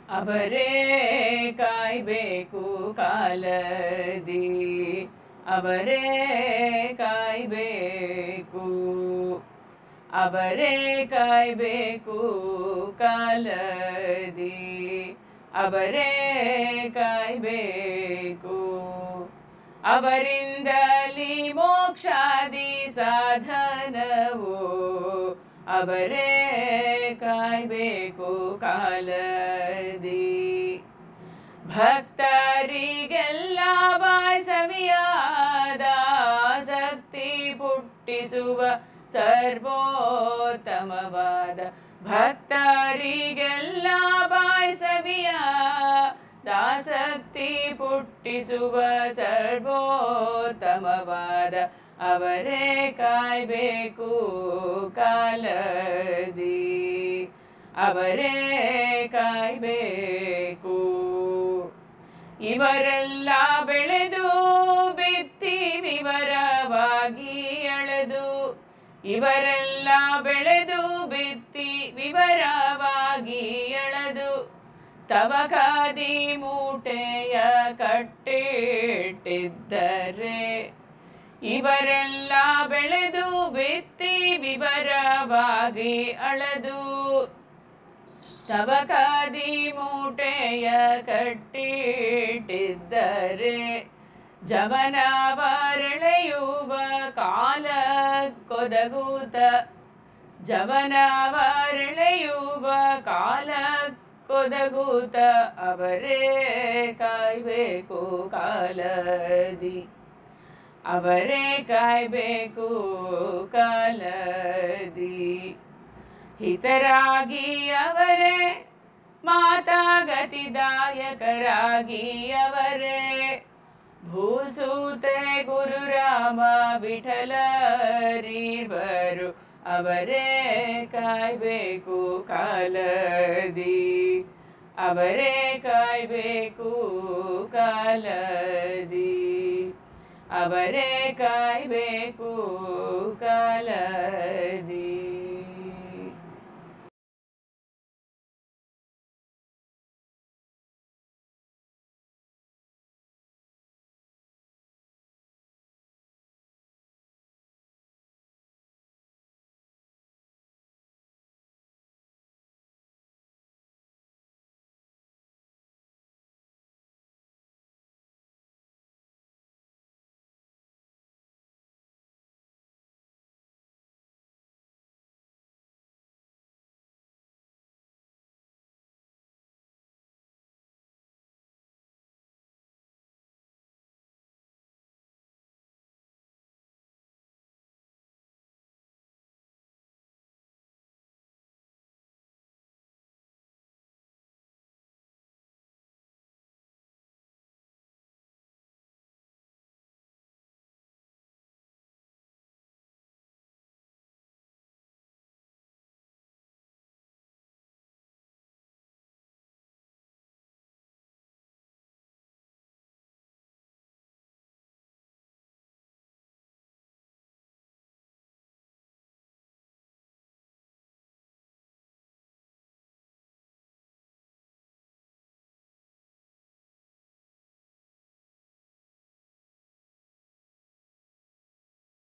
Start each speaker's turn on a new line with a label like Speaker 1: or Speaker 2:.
Speaker 1: ಅವರೇ ಕಾಯ್ಬೇಕು ಕಾಲದಿ, ಅವರೇ ಕಾಯ್ಬೇಕು, ಅವರೇ ಕಾಯ್ಬೇಕು ಕಾಲದಿ, ಅವರೇ ಕಾಯ್ಬೇಕು. ಅವರಿಂದಲಿ ಮೋಕ್ಷಾದಿ ಸಾಧನವು, ಅವರೇ ಕಾಯ್ಬೇಕು ಕಾಲದಿ. ಭಕ್ತರಿಗೆಲ್ಲ ವಾಸವಿಯಾದ ಆಸಕ್ತಿ ಪುಟ್ಟಿಸುವ ಸರ್ವೋತ್ತಮವಾದ, ಭಕ್ತರಿಗೆಲ್ಲ ಆಸಕ್ತಿ ಪುಟ್ಟಿಸುವ ಸರ್ವೋತ್ತಮವಾದ, ಅವರೇ ಕಾಯ್ಬೇಕು ಕಾಲದಿ, ಅವರೇ ಕಾಯ್ಬೇಕು. ಇವರೆಲ್ಲ ಬೆಳೆದು ಬಿತ್ತಿ ವಿವರವಾಗಿ ಎಳೆದು, ಇವರೆಲ್ಲ ಬೆಳೆದು ಬಿತ್ತಿ ವಿವರವಾಗಿ ಎಳೆದು, ತವಕಾದಿ ಮೂಟೆಯ ಕಟ್ಟಿಟ್ಟಿದ್ದರೆ, ಇವರೆಲ್ಲ ಬೆಳೆದು ಬಿತ್ತಿ ವಿವರವಾಗಿ ಅಳೆದು, ತವಕಾದಿ ಮೂಟೆಯ ಕಟ್ಟಿಟ್ಟಿದ್ದರೆ, ಜವನವರೆಳೆಯುವ ಕಾಲಕ್ಕೊದಗೂತ, ಜವನವರೆಳೆಯುವ ಕಾಲಕ್ಕೊದಗೂತ, ಅವರೇ ಕಾಯ್ಬೇಕು ಕಾಲದಿ, ಅವರೇ ಕಾಯ್ಬೇಕು ಕಾಲದಿ. ಹಿತರಾಗಿ ಅವರೇ ಮಾತಾಗತಿದಾಯಕರಾಗಿ ಅವರೇ, ಭೂಸೂತೆ ಗುರುರಾಮ ವಿಠಲರಿವರು, ಅವರೇ ಕಾಯ್ಬೇಕು ಕಾಲದಿ, ಅವರೇ ಕಾಯ್ಬೇಕು ಕಾಲದಿ, ಅವರೇ ಕಾಯ್ಬೇಕು ಕಾಲದಿ.